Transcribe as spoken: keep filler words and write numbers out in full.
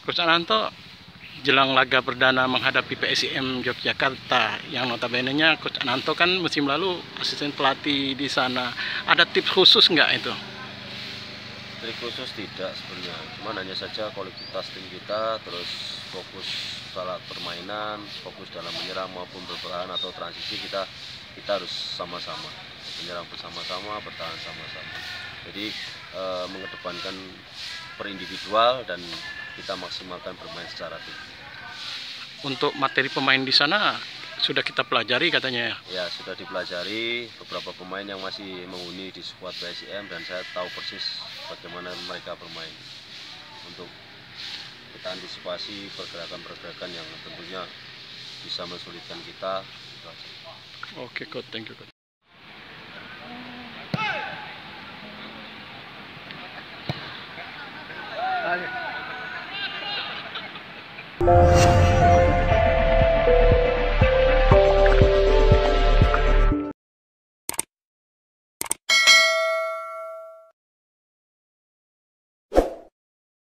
Coach Ananto, jelang laga perdana menghadapi P S I M Yogyakarta yang notabene-nya Coach Ananto kan musim lalu asisten pelatih di sana. Ada tips khusus nggak itu? Trik khusus tidak sebenarnya, cuman hanya saja kualitas tim kita, terus fokus salah permainan, fokus dalam menyerang maupun berpertahan atau transisi kita kita harus sama-sama menyerang bersama-sama, bertahan sama-sama. Jadi e, mengedepankan perindividual dan kita maksimalkan bermain secara tim. Untuk materi pemain di sana sudah kita pelajari katanya ya? Ya, sudah dipelajari beberapa pemain yang masih menghuni di skuad P S I M dan saya tahu persis bagaimana mereka bermain untuk kita antisipasi pergerakan-pergerakan yang tentunya bisa mensulitkan kita. Oke, coach, thank you, coach. Ayo.